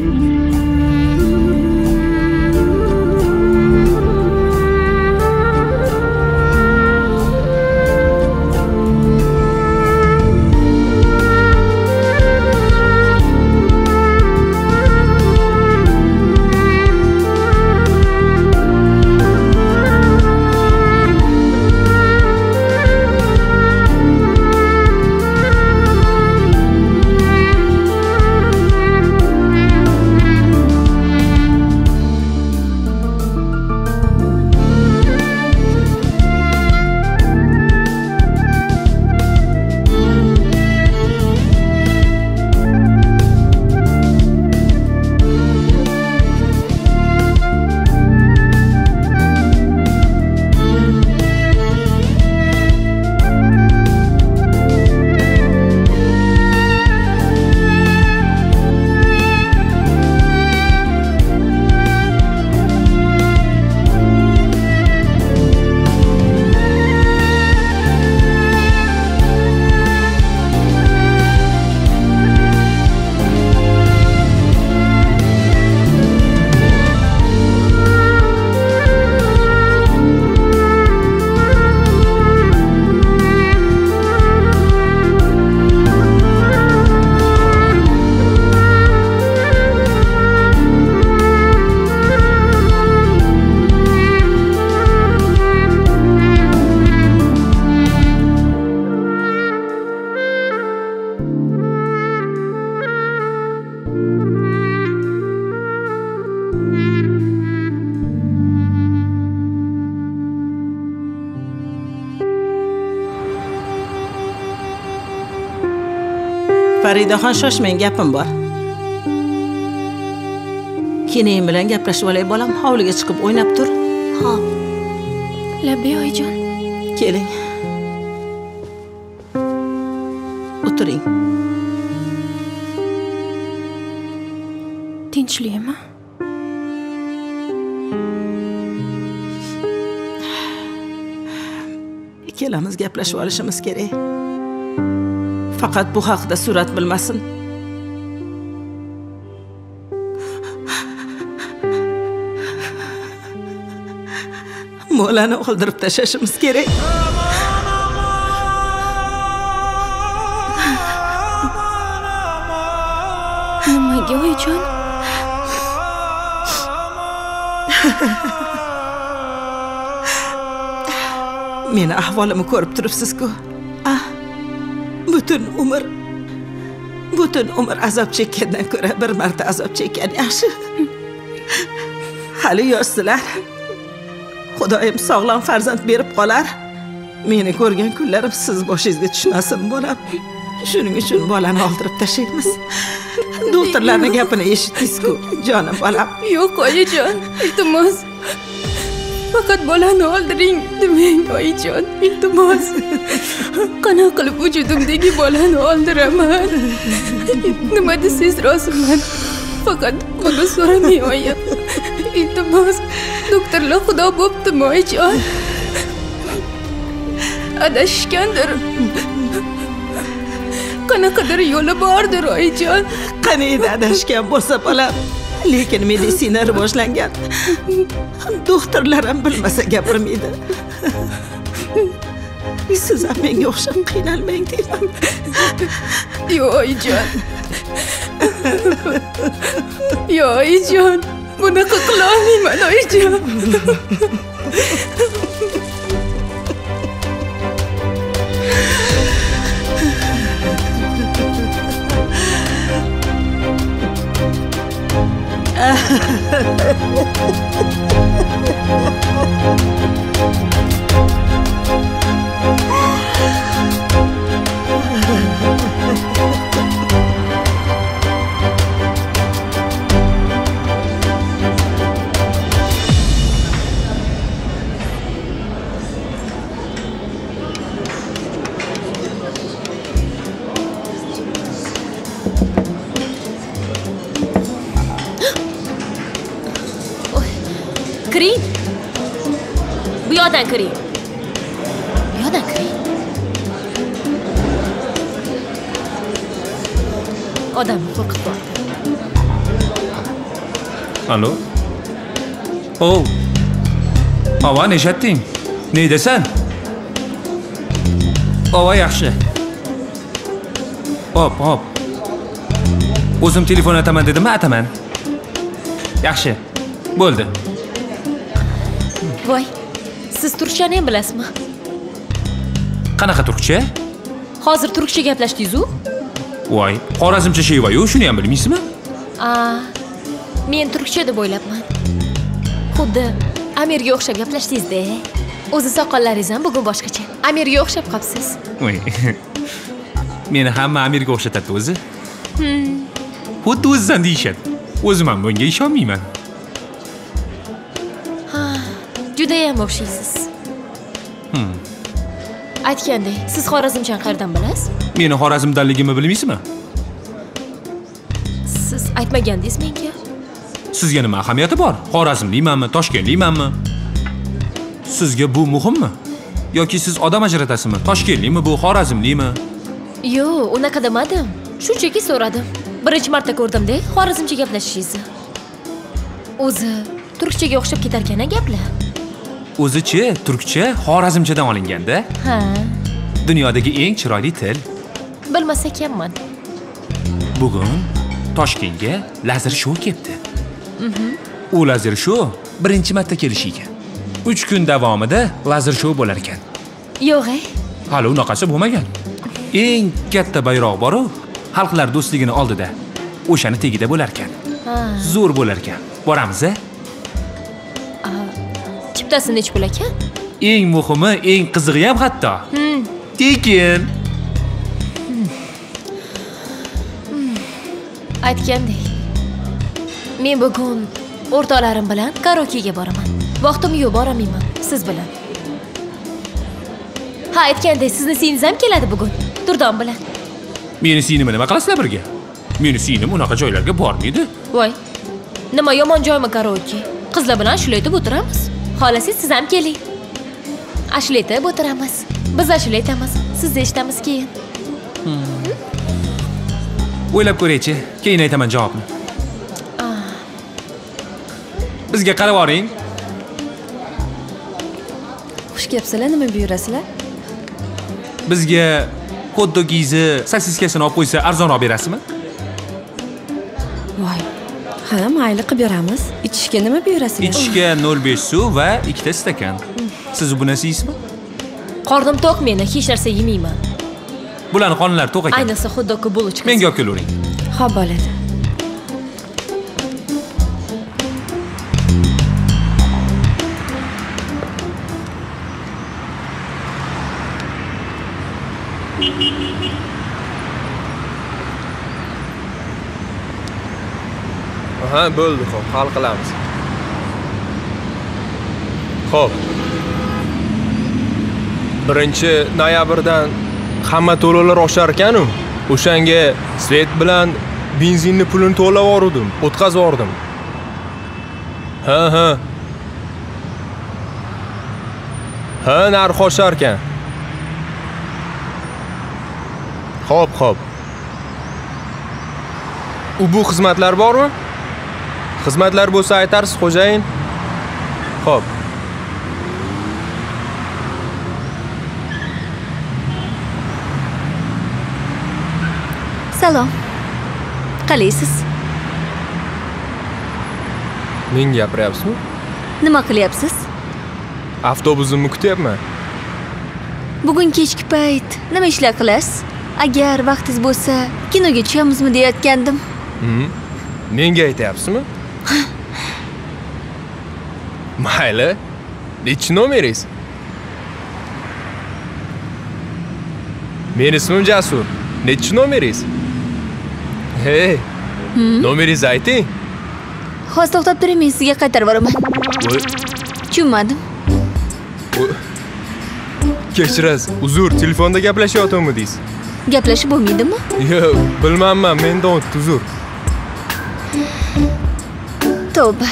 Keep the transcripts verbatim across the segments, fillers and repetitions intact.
Faridaxon, shoshmang, gapim bor. Keyin bilan gaplashib olay, bolam. Hovliga chiqib o'ynab tur. Xo'p. Labbay oyijon. Keling. O'tiring. Tinchlikmi? Ikkalamiz gaplashib olishimiz kerak. Faqat bu haqda Surat bilmasin. Molani o'ldirib tashlashimiz kerak. Nimaga oyijon? Meni ahvolimni ko'rib turibsiz-ku. Ah, butun umr butun umr azob chekkandan ko'ra bir marta azob chekkan yaxshi. Hali yoshsizlar. Xudoyim sog'lom farzand berib qolar. Meni ko'rgan kunlarim siz boshingizga tushmasin, bolam. Shuning uchun bolani oldirib tashlaymiz. Doktorlarning gapini eshitdingiz-ku, jonim bolam. Yo'q, oyijon, iltimos. Faqat bolani oldiring demang, oyijon, iltimos. Qana qilib vujudimdagi bolani oldiraman. Nima desangiz roziman. Faqat buni so'ramang, oyim. Iltimos, doktorlar xudo bo'ptimi, oyijon? Adashgandir. Qanaqadir yo'li bordir, oyijon. Qaniydi adashgan bo'lsa bolam. Lekin meditsina rivojlangan. Doktorlar ham bilmasa gapirmaydi. Siz ham menga o'xshab qiynalmang deyman. Yo'q, oyijon. Yo'q, oyijon. Bunaqa qila olmayman, oyijon. Kiring. Bu yoqdan kiring. Bu yoqdan kiring. Odamni qo'rqitib qo'ydi. Alo. Oh. Ava neshatding? Neydasan? Ava yaxshi. Hop, hop. O'zim telefon ataman dedimmi, ataman. Yaxshi. Bo'ldi. Voy, siz turkchani ham bilasizmi? Qanaqa turkcha? Hozir turkcha gaplashdingiz-ku? Voy, Xorazmcha sheva-yu, shuni ham bilmaysizmi? Aa, men turkcha deb o'ylabman. Xuddi Amirga o'xshab gaplashdingiz-da. O'zi soqollaringiz ham bugun boshqacha. Amirga o'xshab qopsiz. Voy. Meni hamma Amirga o'xshatadi o'zi. Hmm. Xuddi o'zisan deyishadi. O'zim ham bunga ishonmayman. Ha, juda ham o'xshaysiz. Hmm. Aytgandek, siz Xorazmchani qayerdan bilasiz? Meni Xorazmdanligimni bilmaysizmi? Siz aytmagandingiz menga. Sizga nima ahamiyati bor? Xorazmlimanmi, Toshkentlimanmi? Sizga bu muhimmi? Yoki siz odam ajratasizmi? Toshkentlimi bu, Xorazmlimi? Yo, unaqa demadim. Shunchaki so'radim. Birinchi marta ko'rdim-da, Xorazmcha gaplashishingizni. O'zi turkchaga o'xshab ketar ekan gaplar. O'zichi turkcha Xorazmchadan olinganda? Ha. Dunyodagi eng chiroyli til. Bilmas ekanman. Bugun Toshkentga lazer show kelibdi. Mhm. U lazer show birinchi marta kelishi ekan. uch kun davomida lazer show bo'lar ekan. Yo'q-e. Hali unaqasi bo'lmagan. Eng katta bayroq bor-ku, xalqlar do'stligini oldida. O'shani tegida bo'lar ekan. Ha. Zo'r bo'lar ekan. Boramiz-a? Chiptasi nech pul ekan? Eng muhimi, eng qizig'i ham hatto. Hmm. Tekin. Aytgandek. Men bugun o'rtoqlarim bilan karaokega boraman. Vaqtim yo'q, boramayman siz bilan. Ha, aytgandek, sizni singlingiz ham keladi bugun. Durdon bilan. Meni singlimi nima qilasizlar birga? Meni singlim unaqa joylarga bormaydi. Voy. Nima yomon joymi karaoke? Qizlar bilan ashula aytib o'tiramiz. Xolasiz siz ham keling. Ashula aytib o'tiramiz. Biz ashula aytamiz, siz eshitamiz keyin. Hmm. O'ylab ko'raychi, keyin aytaman javobni. Bizga qarab oring. Xush kelibsizlar, nima buyurasizlar? Bizga hot-dogingizni, sosiskasini olib qo'ysa arzonroq berasizmi? Voy. Ha, mayli qilib beramiz. Ichishga nima buyurasizlar? Ichishga nol besh suv va ikkita stakan. Siz bu narsa yeysizmi? Qornim to'q meni, hech narsa yemayman. Bularning qonlari to'q ekan. Ayniqsa hot-dogga bulочка. Menga olib kelavering. Xo'p, bo'ladi. Ha, bo'ldi, xo'p, hal qilamiz. Xo'p. birinchi noyabrdan hamma to'lovlar oshar ekan-u. O'shanga svet bilan benzinni pulini to'lab yubordim, o'tkazib yubordim. Ha, ha. Ha, narx oshar ekan. Xo'p, xo'p. U bu xizmatlar bormi? Xizmatlar bo'lsa aytarsiz, xo'jayin. Xo'p. Salom. Qalaysiz? Men gapiryapsizmi? Nima qilyapsiz? Avtobusimni kutyapman. Bugun kechki payt nima ishlar qilasiz? Agar vaqtingiz bo'lsa, kinoga tushamizmi deyotgandim. Mhm. Menga aytayapsizmi? Mayli. Nechi nomeringiz? Men ismim Jasur. Nechi nomeringiz? Hey. Nomeringizni ayting. Hozir to'xtab turing, men sizga qaytarib boraman. Tushunmadim. Kechirasiz. Uzr, telefonda gaplashyaptimi deysiz? Gaplashib bo'lmaydimi? Yo'q, bilmayman, mendan o'tdi, uzr. Tavba.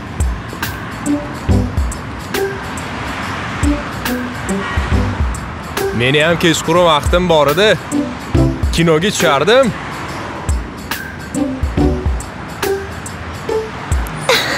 Meni ham kechqurun vaqtim bor edi. Kinoga tushardim.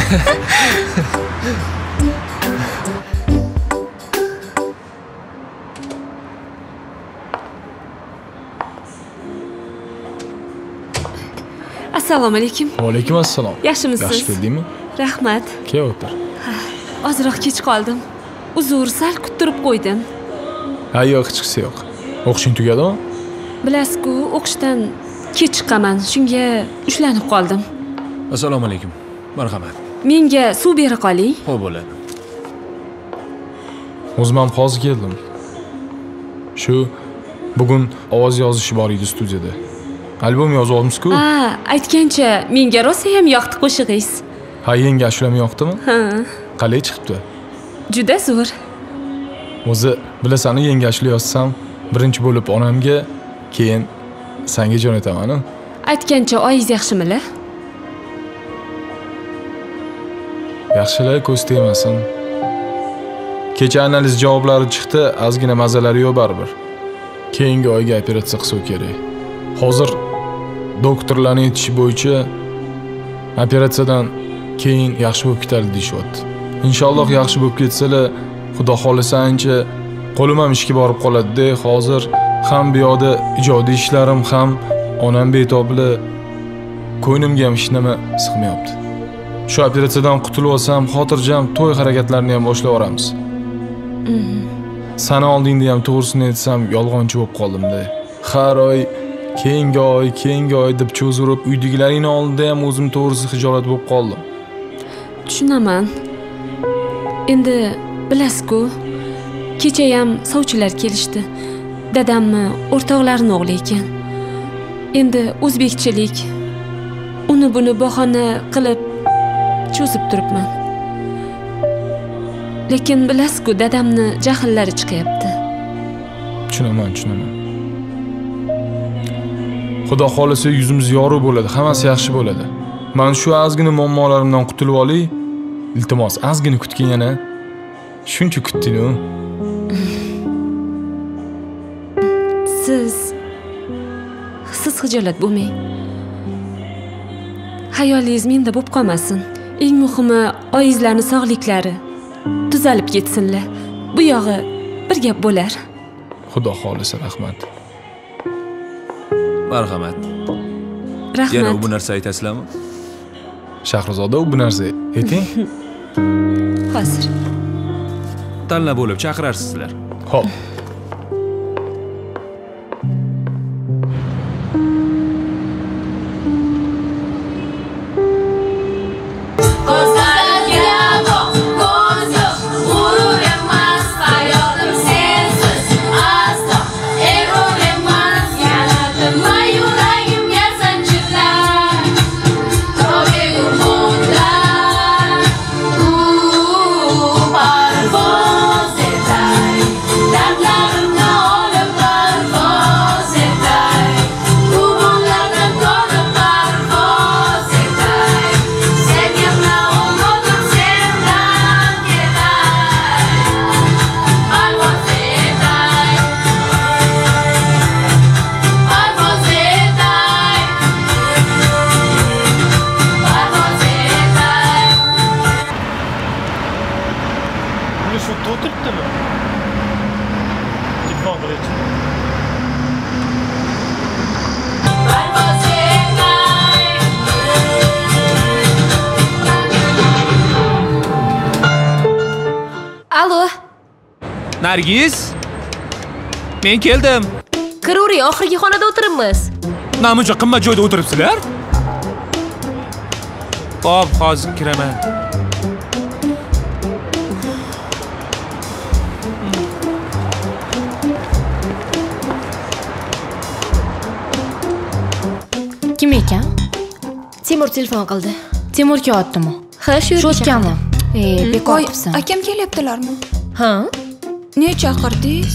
Assalomu alaykum. Va alaykum assalom. Yaxshimisiz? Yaxshi keldingmi? Rahmat. Kel o'tir. Ozroq kech qoldim. Uzr, sal kuttirib qo'ydim. Ha, yo'q, hech qisi yo'q. O'qishing tugadimi? Bilasiz-ku, o'qishdan kech chiqaman, shunga ushlanib qoldim. Assalomu alaykum. Marhamat. Menga suv bera qoling. Xo'p bo'ladi. O'zim ham hozir keldim. Shu bugun ovoz yozish bor edi studiyada. Albom yozyapmiz-ku. Ha, aytgancha, menga rosa ham yoqdi qo'shig'ingiz. Ha, yangi ashulam yoqdimi? Ha, Qalay chiqibdi? juda zo'r. O'zi bilasan, yangi ashula yozsam, birinchi bo'lib onamga, keyin senga jo'nataman. Aytgancha, oyingiz yaxshimilar? Yaxshilar ko'z tegmasin. Kecha analiz javoblari chiqdi, ozgina mazalari yo'q baribir. Keyingi oyga operatsiya qilsa kerak. Hozir doktorlarning aytishi bo'yicha operatsiyadan keyin yaxshi bo'lib ketadi deyishyapti. Inshaalloh yaxshi bo'lib ketsalar, Xudo xolasa ancha qo'lim ham ishga borib qoladi-da. Hozir ham bu yoqda ijodiy ishlarim ham onam betobli, ko'nglimga ham hech nima sig'mayapti. Shu operatsiyadan qutulib olsam, xotirjam to'y harakatlarini ham boshlab yuboramiz. Sana oldingda ham to'g'risini aytsam, yolg'onchi bo'lib qoldim-da. Har oy, keyingi oy, keyingi oy deb cho'zirib, uydagilaringning oldida ham o'zim to'g'risi xijolat bo'lib qoldim. Tushunaman. Endi bilasiz-ku, kecha ham sovchilar kelishdi. Dadamni o'rtoqlarining o'g'li ekan. Endi o'zbekchilik uni buni bahona qilib cho'zib turibman. Lekin bilasiz-ku, dadamni jahllari chiqyapti. Tushunaman, tushunaman. Xudo xolasa yuzimiz yorug' bo'ladi, hammasi yaxshi bo'ladi. Men shu ozgina muammolarimdan qutulib olay. Iltimos, ozgina kutgin yana. Shuncha kutding-ku. Siz siz xijolat bo'lmang. Hayolingiz menda bo'lib qolmasin. Eng muhimi, oyingizlarning sog'liklari tuzalib ketsinlar. Bu yog'i bir gap bo'lar. Xudo xolasa, rahmat. Marhamat. Rahmat. Yana bu narsa aytasizlarmi? Shahrizoda, bu narsa ayting. Hozir. Tanlab bo'lib chaqirarsizlar. Xo'p. Nargiz? Men keldim. Kiravering, oxirgi xonada o'tiribmiz. Namuncha qimmat joyda o'tiribsizlar? Xo'p, hozir kiraman. Kim ekan? Timur telefon qildi. Timurga otdimi? Ha, shu yerga Sho'tkami? E, bekor Voy, qilibsan. akam kelyaptilarmi? Ha? Ne chaqirdingiz?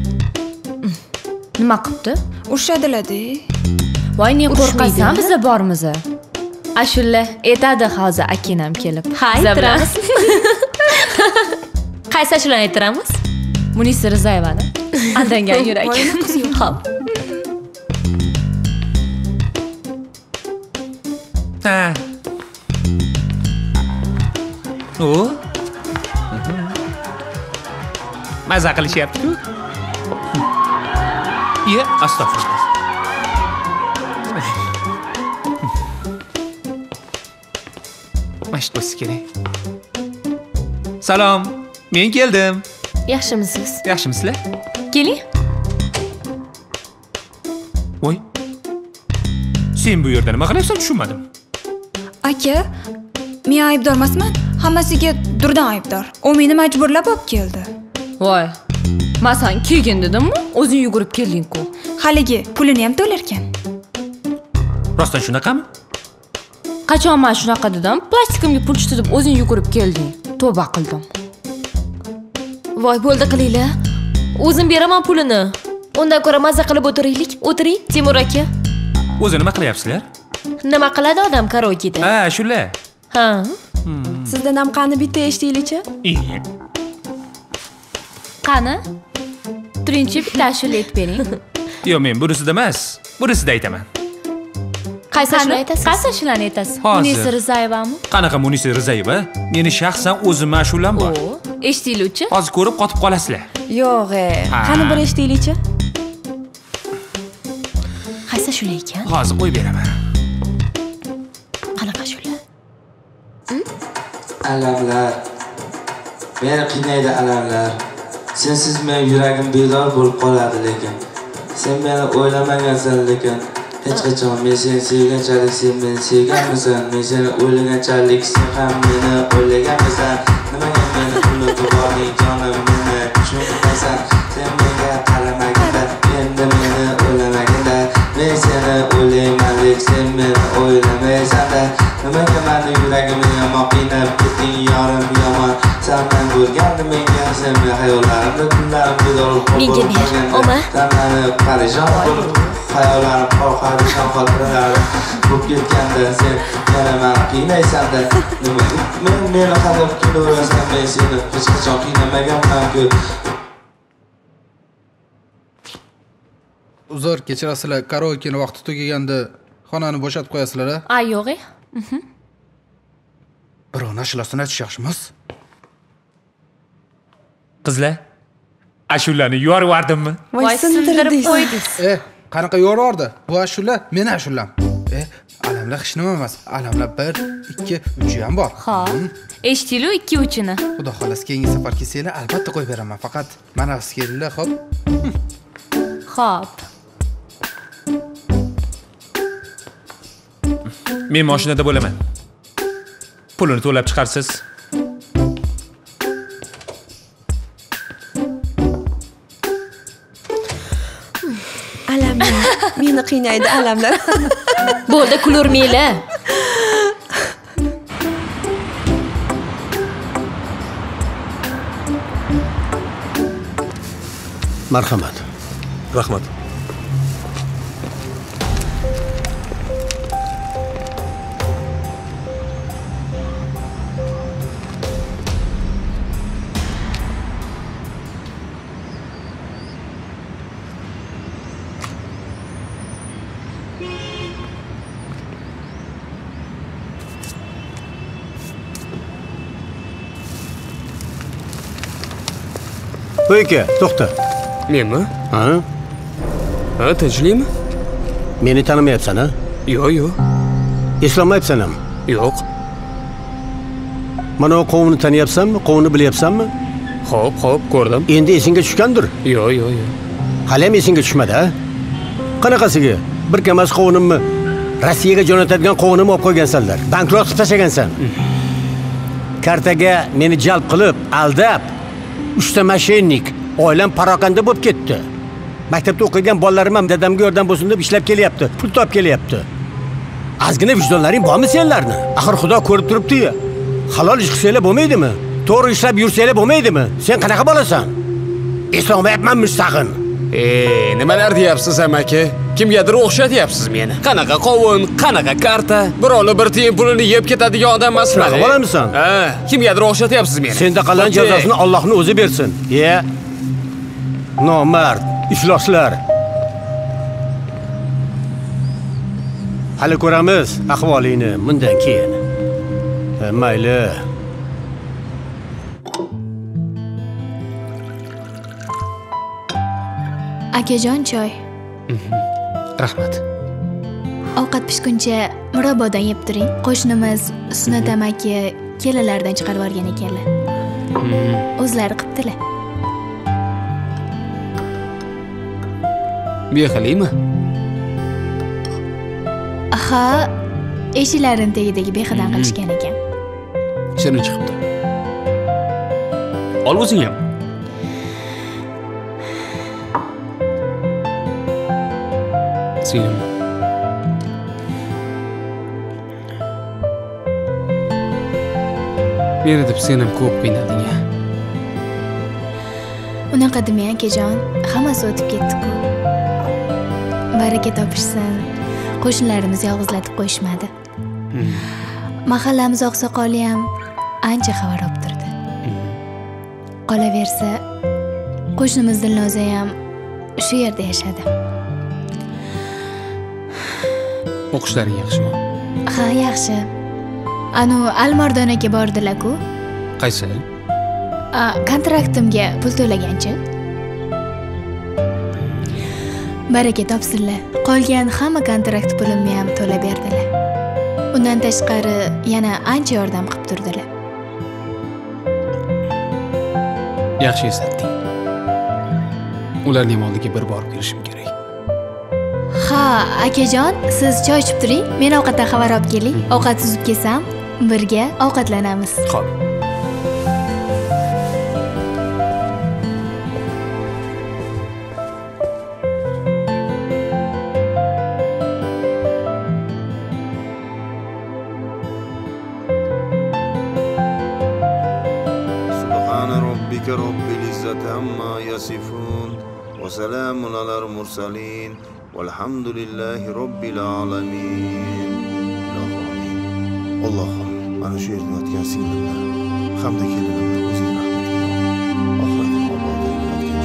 Nima qilibdi? Urishadilar-da. Voy, ne qo'rqasan, Urishmaydi. biz bormiz. Ashulla aytadi hozir akinam kelib. Ha, Biza bilan. ayttiramiz. Qaysi ashulani ayttiramiz? Munisa Rizayevani. Aldangan yurak. Voy, qiz yo'q. Xo'p. Ha. O. Maza qilishyapti-ku. Ye, astag'firullah. Mashq bo'lsa kerak. Salom, men keldim. Yaxshimisiz? Yaxshimisizlar? Keling. Voy. Sen bu yerda nima qilyapsan, tushunmadim. Aka, men aybdor emasman. Hammasiga Durdan aybdor. U meni majburlab olib keldi. Voy. Men san kelgin dedimmi? O'zing yugurib kelding-ku. Haligi pulini ham to'larkan. Rostdan shunaqami? Qachon men shunaqa dedim? Plastikimga pul tushdi deb o'zing yugurib kelding. Tavba qildim. Voy, bo'ldi qilinglar. O'zim beraman pulini. Undan ko'ra mazza qilib o'tiraylik. O'tiring, Timur aka. O'zi nima qilyapsizlar? Nima qiladi odam karaokeda? Ha, shular. Ha. Sizdan ham qani bitta eshitaylik-chi? Qani? Turingchi bitta ashula aytib bering. Yo'q, men bunisida emas. Bunisida aytaman. Qaysi ashula aytasiz? Qaysi ashulani aytasiz? Hozir. Munisa Rizayevami? Qanaqa Munisa Rizayeva? Meni shaxsan o'zim ashulam bor. O, eshitaylik-chi? Hozir ko'rib qotib qolasizlar. Yo'q, qani bir eshitaylik-chi? Qaysi ashula ekan? Hozir qo'yib beraman. Qanaqa ashula? Alamlar. Meni qiynaydi alamlar. Sensiz men yuragim bedor bo'lib qoladi lekin. Sen meni o'ylamagansan lekin. Hech qachon men seni sevganchalik sen meni sevganmisan? Men seni o'ylaganchalik sen ham meni o'ylaganmisan? Nimaga meni unutib yubording jonim meni tushunmaysan? Sen menga qaramaganda, endi meni o'ylamaganda, men seni o'ylayman lekin sen meni o'ylamaysan-da. Nimaga meni yuragimni yomon qiynab ketding yorim yomon? Sendan bo'lganda menga sen hayollarimda kunlarim bedor bo'lib qolganda, sendan parishon bo'lib hayollarim qorqarishon xotiralarim bo'lib ketganda sen yana meni qiynaysan-da. Nima men meni qadab kelaversan, men seni hech qachon qiynamaganman-ku. Uzr, kechirasizlar, karaokeni vaqti tugaganda xonani bo'shatib qo'yasizlar-a? Ay, yo'q. Birov nashulasini aytish yaxshi emas. Qizlar, ashulani yuborib yubordimmi? Voy, sindirib qo'ydingiz. Eh, qanaqa yo'rordi? Bu ashula meni ashulam. Eh, alamlar hech nima emas. Alamlar bir, ikki, uch ham bor. Xo'p. Eshitdilu ikki uchini. Xudo xohlasa keyingi safar kelsanglar albatta qo'yib beraman. Faqat mana siz kelinglar, xo'p? Xo'p. Men mashinada bo'laman. Pulini to'lab chiqarsiz. Alamlar. Meni qiynaydi alamlar. Bo'ldi, kulurmanglar. Marhamat. Rahmat. Voy aka, to'xta. Menmi? Ha? Ha, tinchlikmi? Meni tanimayapsan, ha? Yo'q, yo'q. Eslolmayapsan ham? Yo'q. Mana o qovunni taniyapsanmi? Qovunni bilyapsanmi? Xo'p, xo'p, ko'rdim. Endi esingga tushgandir? Yo'q, yo'q, yo'q. Hali ham esingga tushmadi, ha? Qanaqasiga? Bir kamas qovunimni Rossiyaga jo'natadigan qovunim olib qo'ygansanlar. Bankrot qilib tashagansan. Kartaga meni jalb qilib, aldab, uchta mashinnik, oilam parokanda bo'lib ketdi. Maktabda o'qigan bolalarim ham dadamga yordam bo'lsin deb ishlab kelyapti, pul topib kelyapti. Ozgina vijdonlaring bormi senlarni? Axir Xudo ko'rib turibdi-yu. Halol ish qilsanglar bo'lmaydimi? To'g'ri ishlab yursanglar bo'lmaydimi? Sen qanaqa bo'lasan? Eslolmayapmanmi tag'in? Ey, nimalar deyapsiz amaki? Kimgadir o'xshatyapsiz meni. Qanaqa qovun, qanaqa karta? Birovni bir tiyin pulini yeb ketadigan odam emasman. Qanaqa bo'lamisan? Ha, kimgadir o'xshatyapsiz meni. Senda qalan jazosini Allohning o'zi bersin. Ye. Nomard, ifloslar. Hali ko'ramiz ahvolingni bundan keyin. Mayli. Akajon choy. Rahmat. Ovqat pishguncha murabbodan yeb turing. Qo'shnimiz Sunnat amaki kelalardan chiqarib olgan ekanlar. O'zlari qilibdilar. Bexilaymi? Aha, eshiklaring tagidagi behidan qilishgan ekan. Shirin chiqibdi. Ol o'zing ham. Singlim. Meni deb sen ham ko'p qiynalding ya. Unaqa demang akajon, hammasi o'tib ketdi-ku. Baraka topishsin. Qo'shnilarimiz yolg'izlatib qo'yishmadi. Mahallamiz oqsoqoli ham ancha xabar olib turdi. Qolaversa, qo'shnimiz Dilnoza ham shu yerda yashadi. O'qishlaring yaxshimi? Ha, yaxshi. Anu Almardon aka bordilar-ku. Qaysi? A, kontraktimga pul to'laganchi? Baraka topsinlar. Qolgan hamma kontrakt pulimni ham to'lab berdilar. Undan tashqari yana ancha yordam qilib turdilar. Yaxshi eslatding. Ularning oldiga bir borib kelishim kerak. Ha, akajon, siz choy ichib turing. Men ovqatdan xabar olib keling. Ovqat suzib kelsam, birga ovqatlanamiz. Xo'p. رب العزة عما يصفون وسلام على المرسلين والحمد لله رب العالمين. Allohim, mana shu yerda yotgan singlimni hamda kelinimni o'zing rahmatingga ol. Oxiratim obodlik yotgan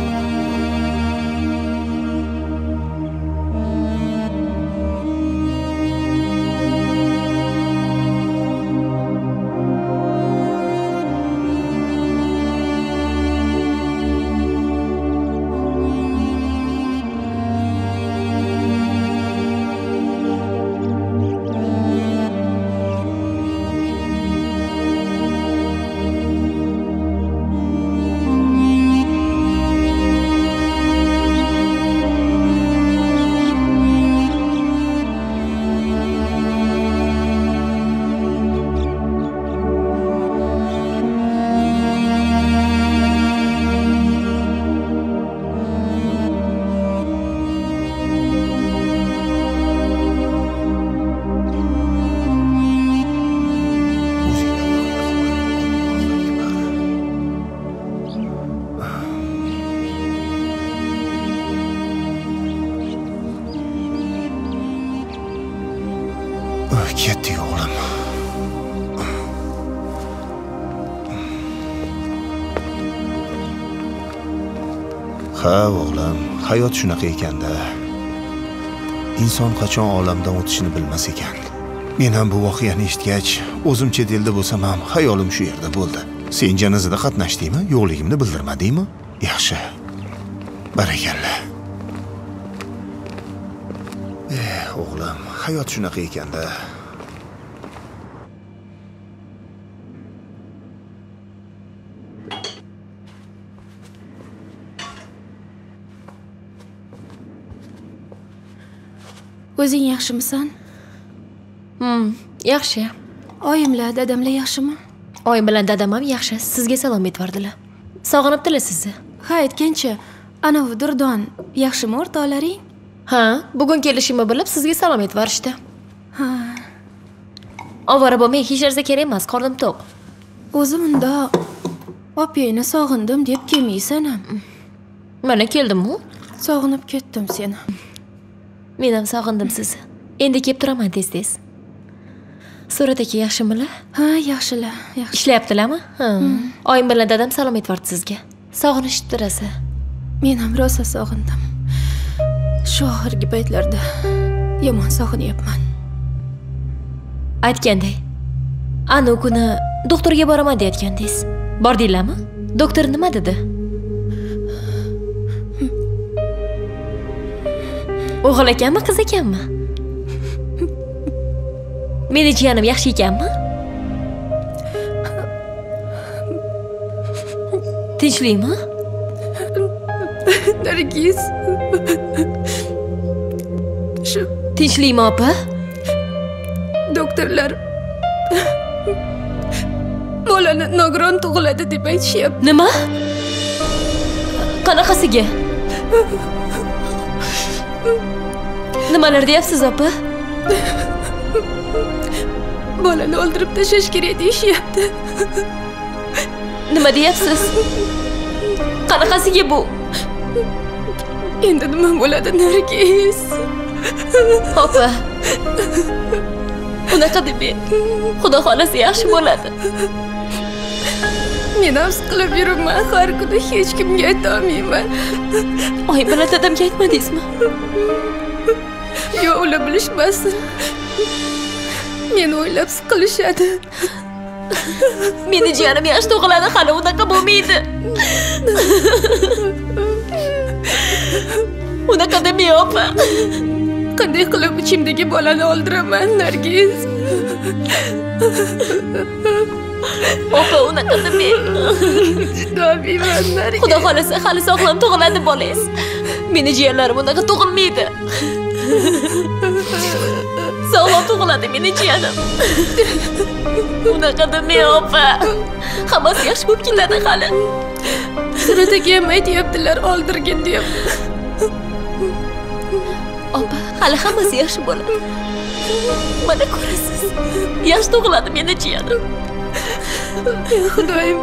Ketdik o'g'lim. Ha o'g'lim, hayot shunaqa ekanda. Inson qachon olamdan o'tishini bilmas ekan. Men ham bu voqeani eshitgach, o'zim chet elda bo'lsam ham xayolim shu yerda bo'ldi. Sen janozada qatnashdingmi? Yo'qligimni bildirmadingmi? Yaxshi. Barakalla. Eh, o'g'lim, hayot shunaqa ekanda. O'zing yaxshimisan? Hmm, yaxshi. Oyimlar, dadamlar yaxshimi? Oyim bilan dadam ham yaxshi. Sizga salom aytvardilar. Sog'inibdilar sizni. Ha, aytgancha, ana u Durdon yaxshimi o'rtoqlaring? Ha, bugun kelishimni bilib sizga salom aytvarishdi. Ha. Ovora bo'lmay hech narsa kerak emas, qornim to'q. O'zim unda opangni sog'indim deb kelmaysan ham. Mana keldim-ku. Sog'inib ketdim seni. Men ham sog'indim sizni. Endi kelib turaman tez-tez. Surat aka yaxshimilar? Ha, yaxshilar, yaxshi. Ishlayaptilarmi? Ha. Oyim bilan dadam salom aytvardi sizga. Sog'inishibdi rosa. Men ham rosa sog'indim. Shu oxirgi paytlarda yomon sog'inyapman. Aytganday. Ana u kuni doktorga boraman deyotgandingiz. Bordinglarmi? Doktor nima dedi? O'g'il ekanmi, qiz ekanmi? Meni jiyanim yaxshi ekanmi? Tinchlikmi? Nargiz. Shu Tinchlikmi, opa? doktorlar bolani nogiron tug'iladi deb aytishyapti. Nima? Qanaqasiga? Nimalar deyapsiz, opa? Bolani o'ldirib tashlash kerak deyishyapti. Nima deyapsiz? Qanaqasiga bu? Endi nima bo'ladi, Nargiz? Opa. Unaqa demang. Xudo xolasa yaxshi bo'ladi. Men ham siqilib yuribman, har kuni hech kimga ayta olmayman. Oyim bilan dadamga aytmadingizmi? Yo'q, ular bilishmasin. Meni o'ylab siqilishadi. Meni jiyanim yaxshi tug'iladi, hali unaqa bo'lmaydi. Unaqa demang, opa. Qanday qilib ichimdagi bolani oldiraman, Nargiz? Opa, unaqa demang. Chidolmayman, Nargiz. Xudo xolasa hali sog'lom tug'iladi bolangiz. Meni jiyanlarim unaqa tug'ilmaydi. Sog'lom tug'iladi meni jiyanim. Unaqa demang, opa. Hammasi yaxshi bo'lib ketadi hali. Sirataga ham aytyaptilar, oldirgin deb. Opa, hali hammasi yaxshi bo'ladi. Mana ko'rasiz. Yaxshi tug'iladi meni jiyanim. Xudoyim.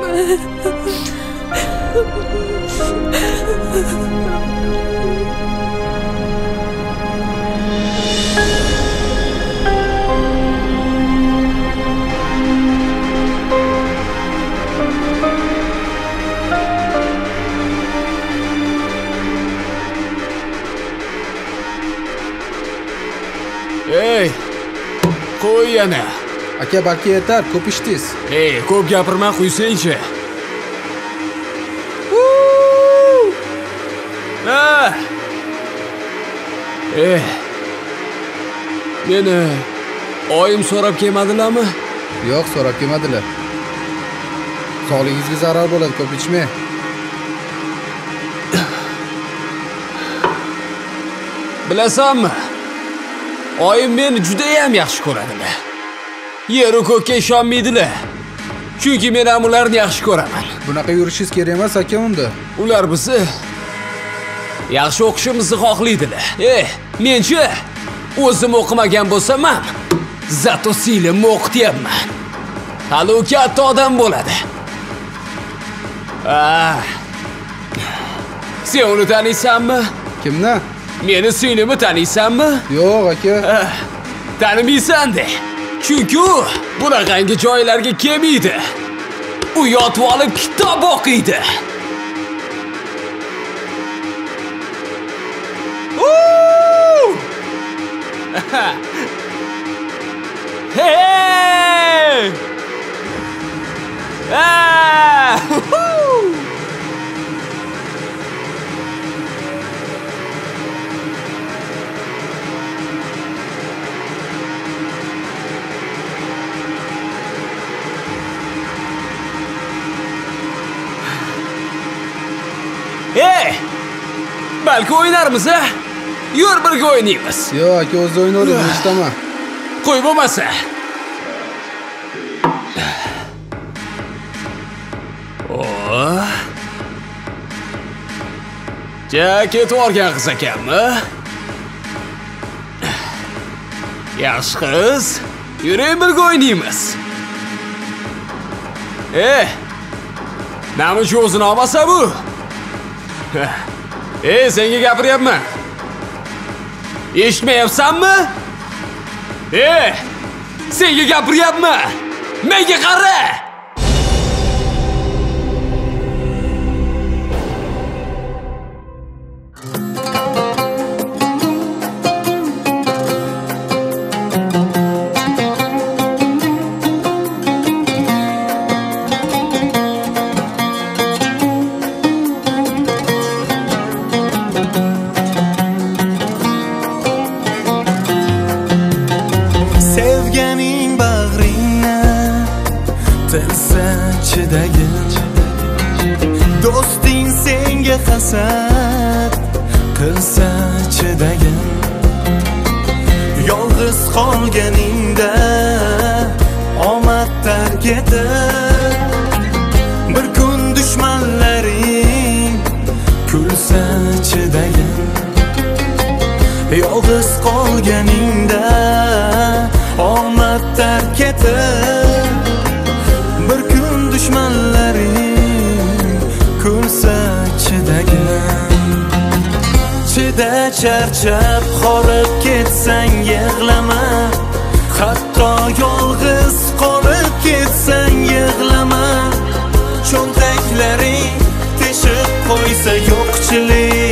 Ey, qo'y yana. Aka, balki yetar, ko'p ichdingiz. Ey, ko'p gapirma, qo'ysang-chi. Ha! Eh. Meni oyim so'rab kelmadilarmi? Yo'q, so'rab kelmadilar. Sog'lig'ingizga zarar bo'ladi, ko'p ichmang. Bilasanmi? Oyim meni juda ham yaxshi ko'radilar. Yer u ko'kka ishonmaydilar. Chunki men ham ularni yaxshi ko'raman. Bunaqa yurishingiz kerak emas aka unda. Ular bizni yaxshi o'qishimizni xohlaydilar. Eh, menchi o'zim o'qimagan bo'lsam ham, zato singlimni o'qityapman. Hali u katta odam bo'ladi. Ah. Sen uni taniysanmi? Kimni? Meni singlimni taniysanmi? Yo'q, aka. Ah, tanimaysan-da. Chunki u bunaqangi joylarga kelmaydi. U yotib olib kitob o'qiydi. Hey! Ah! Hey! Balki o'ynarmiz, ha? Yur birga o'ynaymiz. Yo'q, aka, o'zi o'ynaymiz, eshitaman. Qo'y bo'lmasa. Oh. Ja, ketib olgan qiz ekanmi? Yaxshi qiz. Yuring birga o'ynaymiz. Eh. Nima shu o'zini olmasa bu? Ey, senga gapiryapman. Eshitmayapsanmi? Ey, senga gapiryapman. Menga qara. hasad qilsa chidagin yolg'iz qolganingda omad tark etib bir kun dushmanlaring kulsa chidagin yolg'iz qolganingda omad tark etib bir kun dushmanlaring kulsa chidagin chida charchab horib ketsang yig'lama hatto yolg'iz qolib ketsang yig'lama cho'ntaklaring teshib qo'ysa yo'qchilik